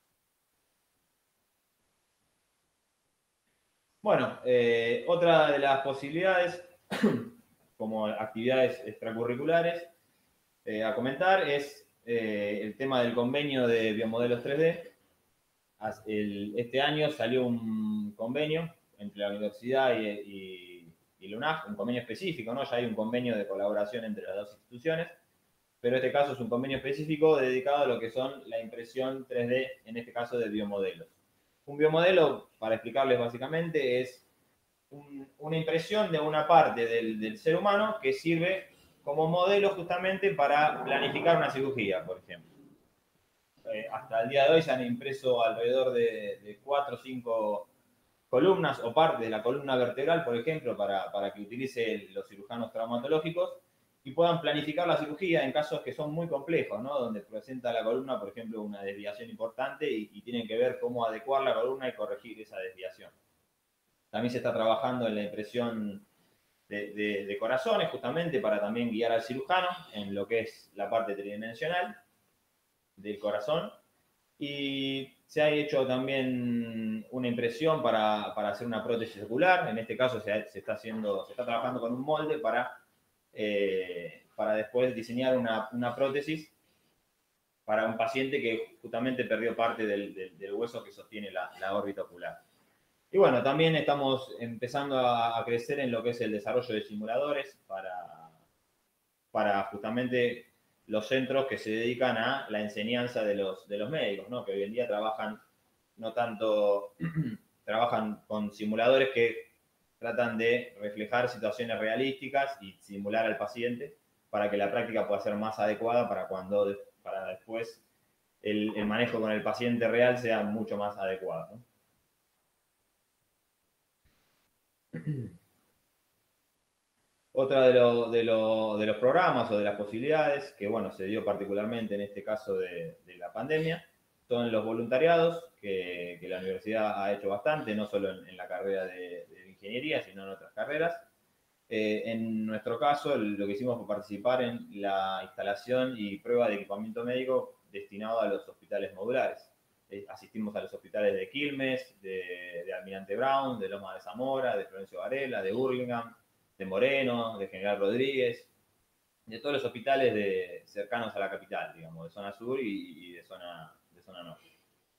Bueno, otra de las posibilidades, como actividades extracurriculares, a comentar es el tema del convenio de biomodelos 3D. Este año salió un convenio entre la universidad y la UNAF, un convenio específico, ¿no? Ya hay un convenio de colaboración entre las dos instituciones, pero este caso es un convenio específico dedicado a lo que son la impresión 3D, en este caso de biomodelos. Un biomodelo, para explicarles básicamente, es una impresión de una parte del ser humano que sirve como modelo justamente para planificar una cirugía, por ejemplo. Hasta el día de hoy se han impreso alrededor de 4 o 5 columnas o parte de la columna vertebral, por ejemplo, para que utilicen los cirujanos traumatológicos y puedan planificar la cirugía en casos que son muy complejos, ¿no? Donde presenta la columna, por ejemplo, una desviación importante y tienen que ver cómo adecuar la columna y corregir esa desviación. También se está trabajando en la impresión de corazones, justamente para también guiar al cirujano en lo que es la parte tridimensional del corazón. Y se ha hecho también una impresión para hacer una prótesis ocular. En este caso se está trabajando con un molde para después diseñar una prótesis para un paciente que justamente perdió parte del hueso que sostiene la órbita ocular. Y bueno, también estamos empezando a crecer en lo que es el desarrollo de simuladores para justamente los centros que se dedican a la enseñanza de los médicos, ¿no? Que hoy en día trabajan no tanto, trabajan con simuladores que tratan de reflejar situaciones realísticas y simular al paciente para que la práctica pueda ser más adecuada para después el manejo con el paciente real sea mucho más adecuado, ¿no? Otra de los programas o de las posibilidades, que bueno, se dio particularmente en este caso de la pandemia, son los voluntariados, que la universidad ha hecho bastante, no solo en la carrera de ingeniería, sino en otras carreras. En nuestro caso, lo que hicimos fue participar en la instalación y prueba de equipamiento médico destinado a los hospitales modulares. Asistimos a los hospitales de Quilmes, de Almirante Brown, de Loma de Zamora, de Florencio Varela, de Burlingame, de Moreno, de General Rodríguez, de todos los hospitales cercanos a la capital, digamos, de zona sur y de zona norte.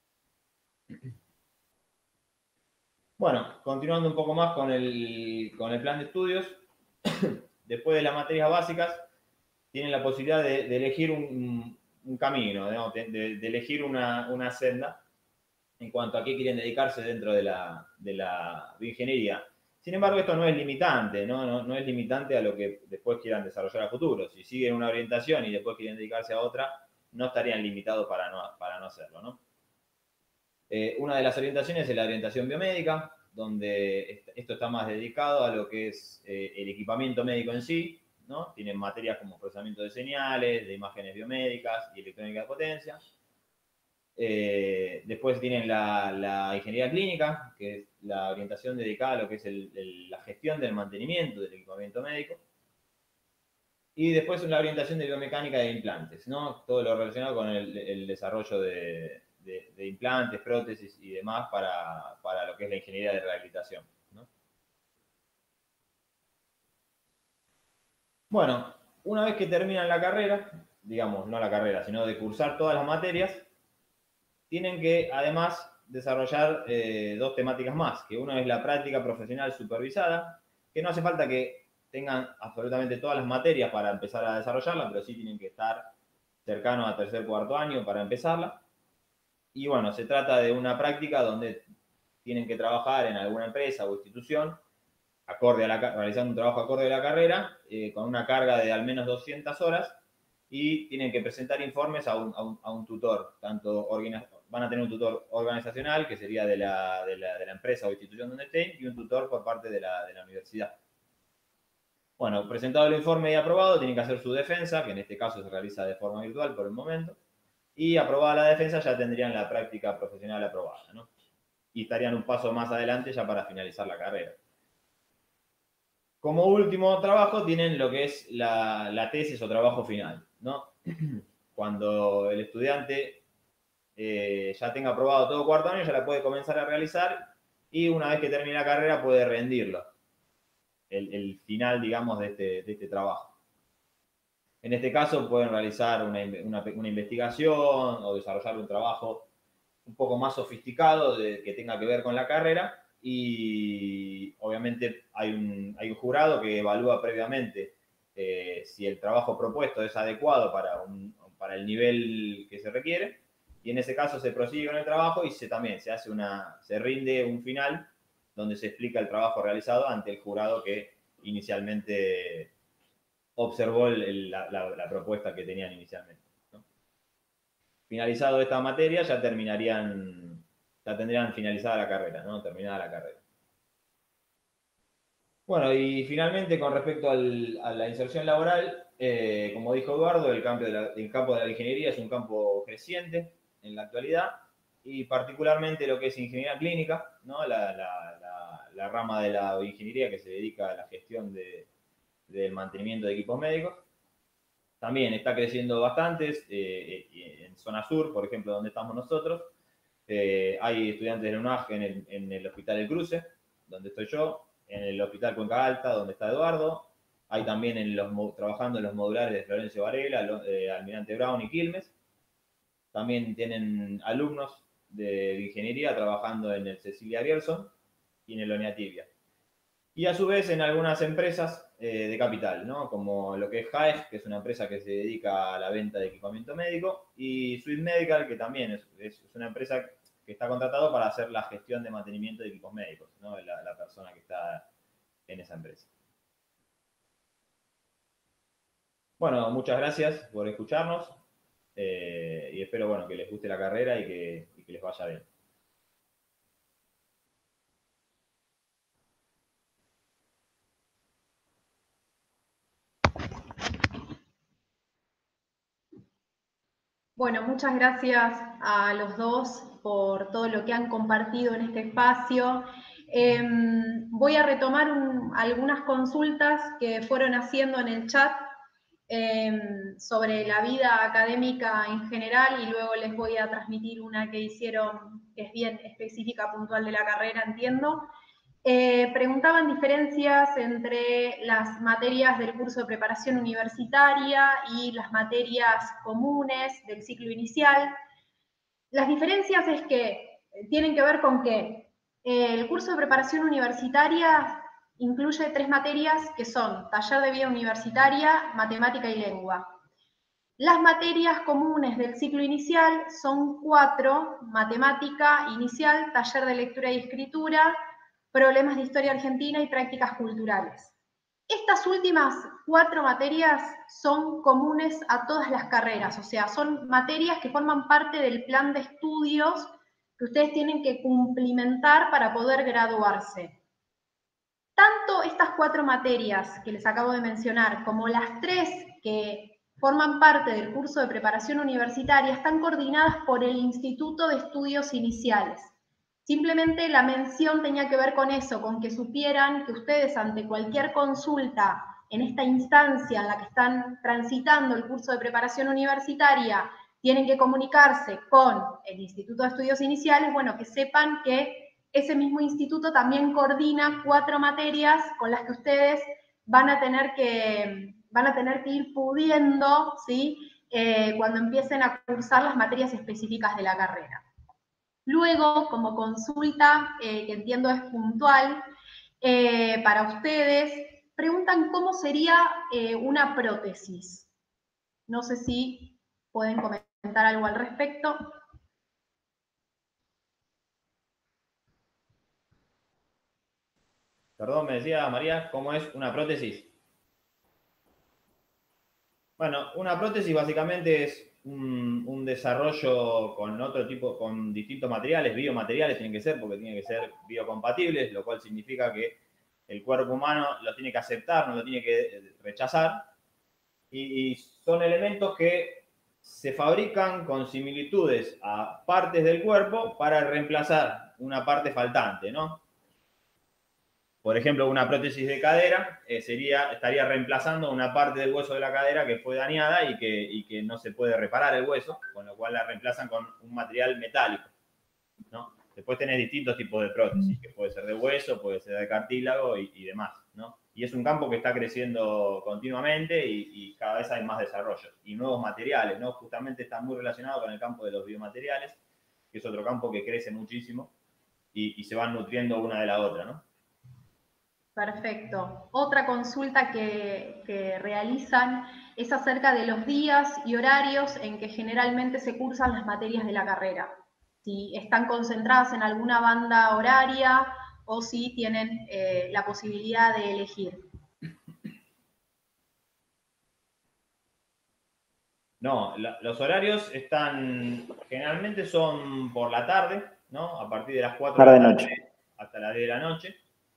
Bueno, continuando un poco más con el plan de estudios, después de las materias básicas, tienen la posibilidad de elegir un camino, digamos, de elegir una senda en cuanto a qué quieren dedicarse dentro de la bioingeniería. Sin embargo, esto no es limitante, ¿no? No es limitante a lo que después quieran desarrollar a futuro. Si siguen una orientación y después quieren dedicarse a otra, no estarían limitados para no hacerlo, ¿no? Una de las orientaciones es la orientación biomédica, donde esto está más dedicado a lo que es el equipamiento médico en sí, ¿no? Tienen materias como procesamiento de señales, de imágenes biomédicas y electrónica de potencia. Después tienen la ingeniería clínica, que es la orientación dedicada a lo que es la gestión del mantenimiento del equipamiento médico. Y después la orientación de biomecánica de implantes, ¿no? Todo lo relacionado con el desarrollo de implantes, prótesis y demás para lo que es la ingeniería de rehabilitación, ¿no? Bueno, una vez que terminan la carrera, digamos, no la carrera, sino de cursar todas las materias, tienen que además desarrollar dos temáticas más, que uno es la práctica profesional supervisada, que no hace falta que tengan absolutamente todas las materias para empezar a desarrollarla, pero sí tienen que estar cercanos a tercer o cuarto año para empezarla. Y bueno, se trata de una práctica donde tienen que trabajar en alguna empresa o institución realizando un trabajo acorde a la carrera, con una carga de al menos 200 horas, y tienen que presentar informes a un tutor, van a tener un tutor organizacional, que sería de la empresa o institución donde estén, y un tutor por parte de la universidad. Bueno, presentado el informe y aprobado, tienen que hacer su defensa, que en este caso se realiza de forma virtual por el momento, y aprobada la defensa ya tendrían la práctica profesional aprobada, ¿no? Y estarían un paso más adelante ya para finalizar la carrera. Como último trabajo tienen lo que es la tesis o trabajo final, ¿no? Cuando el estudiante ya tenga aprobado todo cuarto año, ya la puede comenzar a realizar y una vez que termine la carrera puede rendirlo, el final, digamos, de este trabajo. En este caso pueden realizar una investigación o desarrollar un trabajo un poco más sofisticado que tenga que ver con la carrera, y obviamente hay un jurado que evalúa previamente si el trabajo propuesto es adecuado para el nivel que se requiere, y en ese caso se prosigue con el trabajo y también se rinde un final donde se explica el trabajo realizado ante el jurado que inicialmente observó la propuesta que tenían inicialmente, ¿no? Finalizado esta materia, ya tendrían finalizada la carrera, ¿no? Terminada la carrera. Bueno, y finalmente, con respecto a la inserción laboral, como dijo Eduardo, el campo de la ingeniería es un campo creciente en la actualidad, y particularmente lo que es ingeniería clínica, ¿no? La rama de la ingeniería que se dedica a la gestión del mantenimiento de equipos médicos. También está creciendo bastante en zona sur, por ejemplo, donde estamos nosotros. Hay estudiantes de la UNAG en el Hospital El Cruce, donde estoy yo, en el Hospital Cuenca Alta, donde está Eduardo. Hay también trabajando en los modulares de Florencio Varela, Almirante Brown y Quilmes. También tienen alumnos de ingeniería trabajando en el Cecilia Grierson y en el Oñatibia. Y a su vez en algunas empresas de capital, ¿no? Como lo que es Jaez, que es una empresa que se dedica a la venta de equipamiento médico, y Swiss Medical, que también es una empresa que está contratado para hacer la gestión de mantenimiento de equipos médicos, ¿no? La persona que está en esa empresa. Bueno, muchas gracias por escucharnos, y espero, bueno, que les guste la carrera y que les vaya bien. Bueno, muchas gracias a los dos por todo lo que han compartido en este espacio. Voy a retomar algunas consultas que fueron haciendo en el chat sobre la vida académica en general, y luego les voy a transmitir una que hicieron, que es bien específica, puntual de la carrera, entiendo. Preguntaban diferencias entre las materias del curso de preparación universitaria y las materias comunes del ciclo inicial. Las diferencias es que tienen que ver con que el curso de preparación universitaria incluye 3 materias que son taller de vida universitaria, matemática y lengua. Las materias comunes del ciclo inicial son 4: matemática inicial, taller de lectura y escritura, problemas de historia argentina y prácticas culturales. Estas últimas 4 materias son comunes a todas las carreras, o sea, son materias que forman parte del plan de estudios que ustedes tienen que cumplimentar para poder graduarse. Tanto estas 4 materias que les acabo de mencionar, como las 3 que forman parte del curso de preparación universitaria, están coordinadas por el Instituto de Estudios Iniciales. Simplemente la mención tenía que ver con eso, con que supieran que ustedes, ante cualquier consulta en esta instancia en la que están transitando el curso de preparación universitaria, tienen que comunicarse con el Instituto de Estudios Iniciales. Bueno, que sepan que ese mismo instituto también coordina 4 materias con las que ustedes van a tener que ir pudiendo, ¿sí? Cuando empiecen a cursar las materias específicas de la carrera. Luego, como consulta, que entiendo es puntual, para ustedes, preguntan cómo sería una prótesis. No sé si pueden comentar algo al respecto. Perdón, me decía María, ¿cómo es una prótesis? Bueno, una prótesis básicamente es un desarrollo con distintos materiales, biomateriales tienen que ser, porque tienen que ser biocompatibles, lo cual significa que el cuerpo humano lo tiene que aceptar, no lo tiene que rechazar, y son elementos que se fabrican con similitudes a partes del cuerpo para reemplazar una parte faltante, ¿no? Por ejemplo, una prótesis de cadera estaría reemplazando una parte del hueso de la cadera que fue dañada y que no se puede reparar el hueso, con lo cual la reemplazan con un material metálico, ¿no? Después tenés distintos tipos de prótesis, que puede ser de hueso, puede ser de cartílago y demás, ¿no? Y es un campo que está creciendo continuamente y cada vez hay más desarrollo. Y nuevos materiales, ¿no? Justamente está muy relacionado con el campo de los biomateriales, que es otro campo que crece muchísimo y se van nutriendo una de la otra, ¿no? Perfecto. Otra consulta que realizan es acerca de los días y horarios en que generalmente se cursan las materias de la carrera. Si están concentradas en alguna banda horaria o si tienen la posibilidad de elegir. No, los horarios generalmente son por la tarde, ¿no? A partir de las 4 de la tarde hasta las 10 de la noche.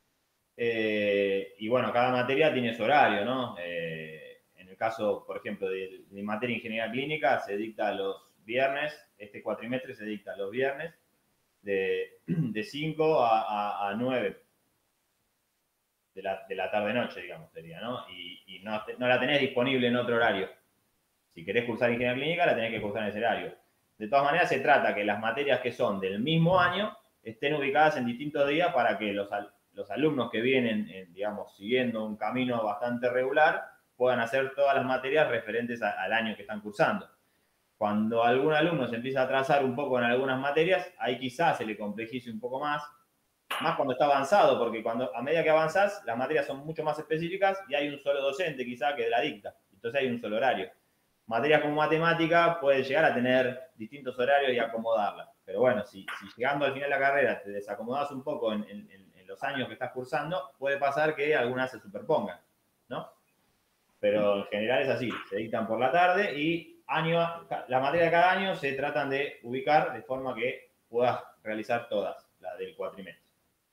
Y bueno, cada materia tiene su horario, ¿no? En el caso, por ejemplo, de materia de ingeniería clínica, se dicta los viernes, este cuatrimestre se dicta los viernes, de 5 a 9 de la tarde-noche, digamos, sería, ¿no? Y no la tenés disponible en otro horario. Si querés cursar ingeniería clínica, la tenés que cursar en ese horario. De todas maneras, se trata que las materias que son del mismo año estén ubicadas en distintos días para que los alumnos que vienen, digamos, siguiendo un camino bastante regular, puedan hacer todas las materias referentes al año que están cursando. Cuando algún alumno se empieza a atrasar un poco en algunas materias, ahí quizás se le complejice un poco más cuando está avanzado, porque a medida que avanzás, las materias son mucho más específicas y hay un solo docente quizá que la dicta. Entonces hay un solo horario. Materias como matemática pueden llegar a tener distintos horarios y acomodarlas. Pero bueno, si llegando al final de la carrera te desacomodas un poco en los años que estás cursando, puede pasar que algunas se superpongan, ¿no? Pero en general es así, se dictan por la tarde y la materia de cada año se tratan de ubicar de forma que puedas realizar todas las del cuatrimestre.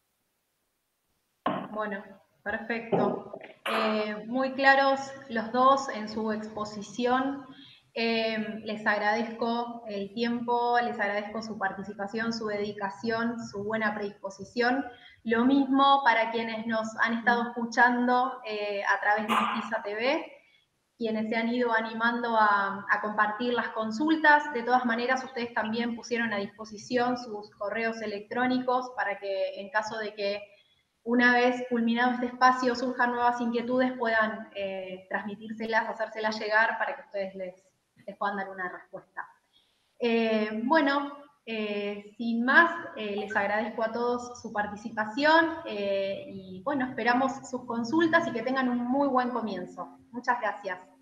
Bueno, perfecto. Muy claros los dos en su exposición. Les agradezco el tiempo, les agradezco su participación, su dedicación, su buena predisposición. Lo mismo para quienes nos han estado escuchando a través de Mestiza TV, quienes se han ido animando a compartir las consultas. De todas maneras, ustedes también pusieron a disposición sus correos electrónicos para que en caso de que una vez culminado este espacio surjan nuevas inquietudes, puedan transmitírselas, hacérselas llegar para que ustedes les puedan dar una respuesta. Bueno, sin más, les agradezco a todos su participación y bueno, esperamos sus consultas y que tengan un muy buen comienzo. Muchas gracias.